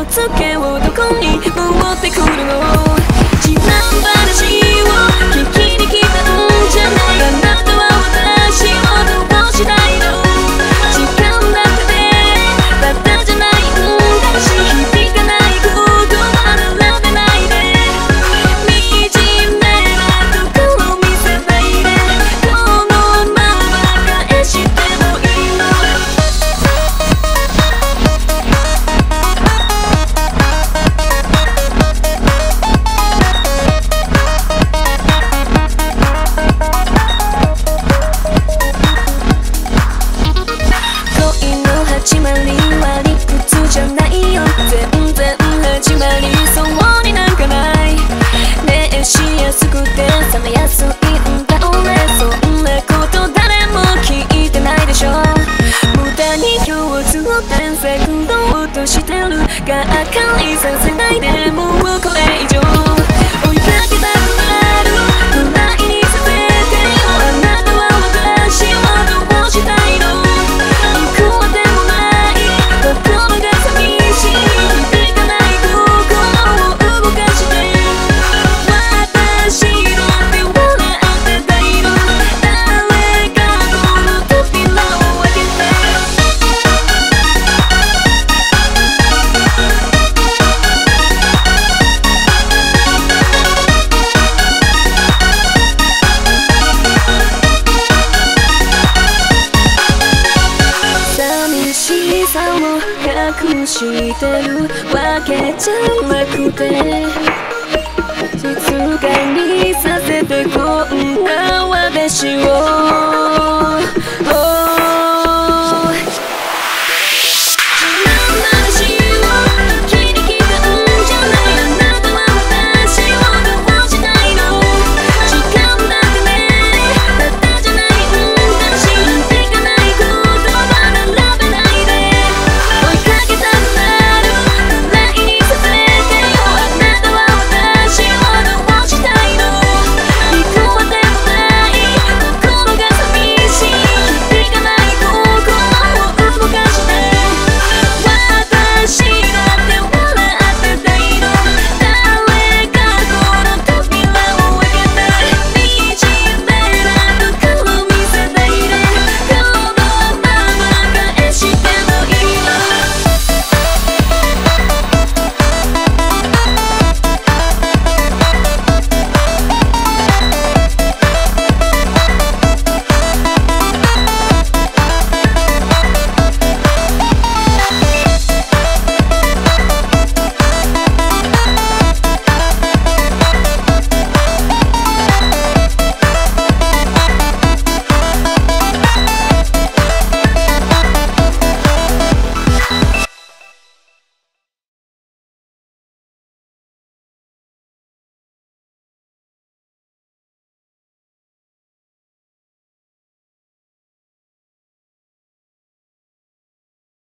つけをどこに持ってくるの。自慢話を聞きに来たんじゃない。あなたは私をどうしたいの。時間だけでバカじゃないんだし、響かない言葉並べないで。惨めなところ見せないで。このまま返してもいいの。恋の始まりは理屈じゃないよ。全然始まりそうになんかない。熱しやすくて冷めやすいんだ俺。そんなこと誰も聞いてないでしょ。無駄に今日を何セコンド落としてるがっかりさせないで。もうこれ以上追いかけたくなるぐらいにさせてよ。あなたは私をどうしたいの。いくらでもない心が寂しい。響かない心を動かして。私の手を笑ってたいの。誰かこの扉を開けて。寂しさを隠してるわけじゃなくて、静かにさせてこんな私を